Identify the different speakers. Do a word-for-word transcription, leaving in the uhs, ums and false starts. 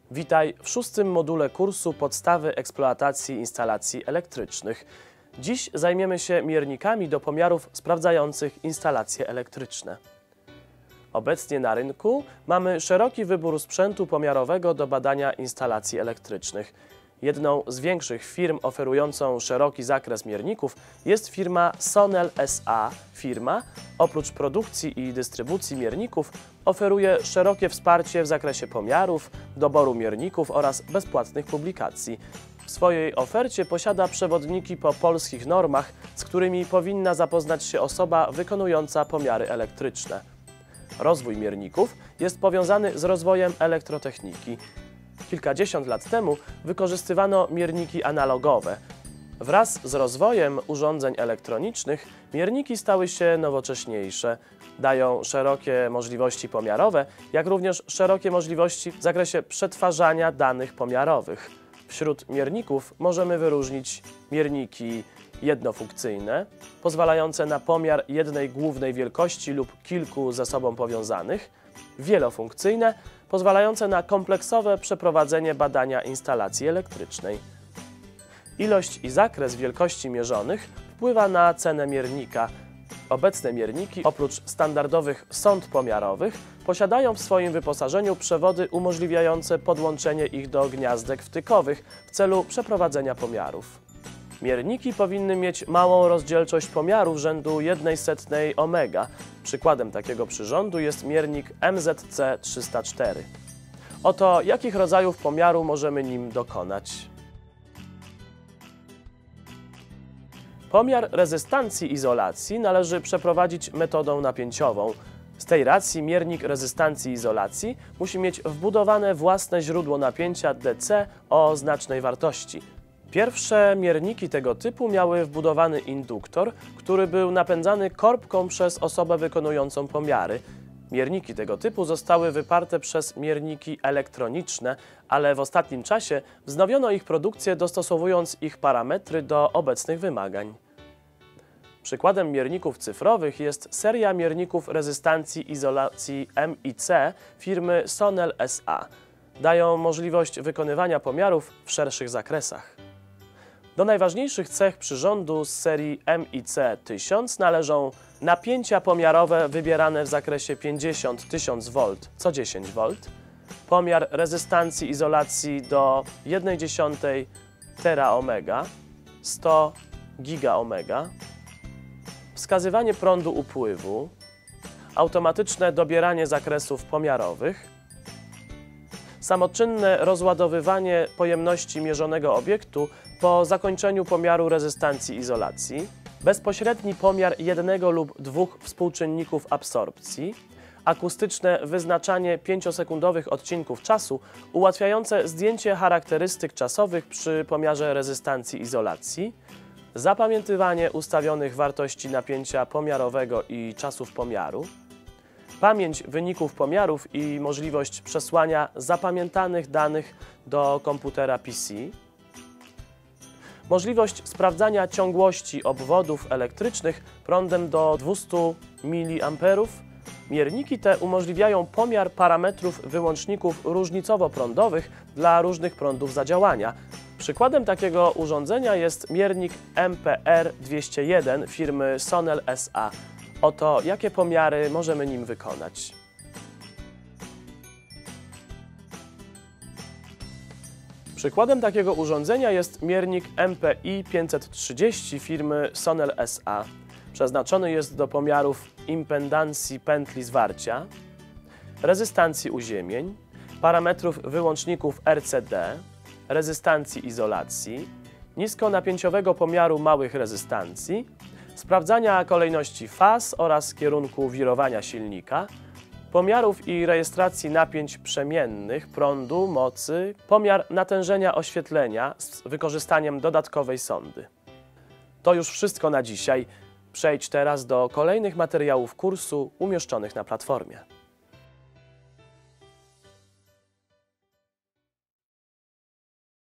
Speaker 1: Witaj w szóstym module kursu Podstawy eksploatacji instalacji elektrycznych. Dziś zajmiemy się miernikami do pomiarów sprawdzających instalacje elektryczne. Obecnie na rynku mamy szeroki wybór sprzętu pomiarowego do badania instalacji elektrycznych. Jedną z większych firm oferującą szeroki zakres mierników jest firma Sonel S A. Firma, oprócz produkcji i dystrybucji mierników, oferuje szerokie wsparcie w zakresie pomiarów, doboru mierników oraz bezpłatnych publikacji. W swojej ofercie posiada przewodniki po polskich normach, z którymi powinna zapoznać się osoba wykonująca pomiary elektryczne. Rozwój mierników jest powiązany z rozwojem elektrotechniki. Kilkadziesiąt lat temu wykorzystywano mierniki analogowe. Wraz z rozwojem urządzeń elektronicznych mierniki stały się nowocześniejsze. Dają szerokie możliwości pomiarowe, jak również szerokie możliwości w zakresie przetwarzania danych pomiarowych. Wśród mierników możemy wyróżnić mierniki jednofunkcyjne, pozwalające na pomiar jednej głównej wielkości lub kilku ze sobą powiązanych, wielofunkcyjne, pozwalające na kompleksowe przeprowadzenie badania instalacji elektrycznej. Ilość i zakres wielkości mierzonych wpływa na cenę miernika. Obecne mierniki, oprócz standardowych sond pomiarowych, posiadają w swoim wyposażeniu przewody umożliwiające podłączenie ich do gniazdek wtykowych w celu przeprowadzenia pomiarów. Mierniki powinny mieć małą rozdzielczość pomiarów rzędu jedna setna ohmega. Przykładem takiego przyrządu jest miernik M Z C trzysta cztery. Oto jakich rodzajów pomiaru możemy nim dokonać. Pomiar rezystancji izolacji należy przeprowadzić metodą napięciową. Z tej racji miernik rezystancji izolacji musi mieć wbudowane własne źródło napięcia D C o znacznej wartości. Pierwsze mierniki tego typu miały wbudowany induktor, który był napędzany korbką przez osobę wykonującą pomiary. Mierniki tego typu zostały wyparte przez mierniki elektroniczne, ale w ostatnim czasie wznowiono ich produkcję, dostosowując ich parametry do obecnych wymagań. Przykładem mierników cyfrowych jest seria mierników rezystancji izolacji M I C firmy Sonel S A. Dają możliwość wykonywania pomiarów w szerszych zakresach. Do najważniejszych cech przyrządu z serii M I C tysiąc należą napięcia pomiarowe wybierane w zakresie pięćdziesiąt do tysiąca wolt co dziesięć wolt, pomiar rezystancji izolacji do jedna dziesiąta teraohmega, sto gigaohmega, wskazywanie prądu upływu, automatyczne dobieranie zakresów pomiarowych, samoczynne rozładowywanie pojemności mierzonego obiektu po zakończeniu pomiaru rezystancji izolacji, bezpośredni pomiar jednego lub dwóch współczynników absorpcji, akustyczne wyznaczanie pięciosekundowych odcinków czasu ułatwiające zdjęcie charakterystyk czasowych przy pomiarze rezystancji izolacji, zapamiętywanie ustawionych wartości napięcia pomiarowego i czasów pomiaru, pamięć wyników pomiarów i możliwość przesłania zapamiętanych danych do komputera P C, możliwość sprawdzania ciągłości obwodów elektrycznych prądem do dwustu miliamperów. Mierniki te umożliwiają pomiar parametrów wyłączników różnicowo-prądowych dla różnych prądów zadziałania. Przykładem takiego urządzenia jest miernik M P R dwieście jeden firmy Sonel S A. Oto jakie pomiary możemy nim wykonać. Przykładem takiego urządzenia jest miernik M P I pięćset trzydzieści firmy Sonel S A. Przeznaczony jest do pomiarów impedancji pętli zwarcia, rezystancji uziemień, parametrów wyłączników R C D, rezystancji izolacji, niskonapięciowego pomiaru małych rezystancji, sprawdzania kolejności faz oraz kierunku wirowania silnika, pomiarów i rejestracji napięć przemiennych, prądu, mocy, pomiar natężenia oświetlenia z wykorzystaniem dodatkowej sondy. To już wszystko na dzisiaj. Przejdź teraz do kolejnych materiałów kursu umieszczonych na platformie.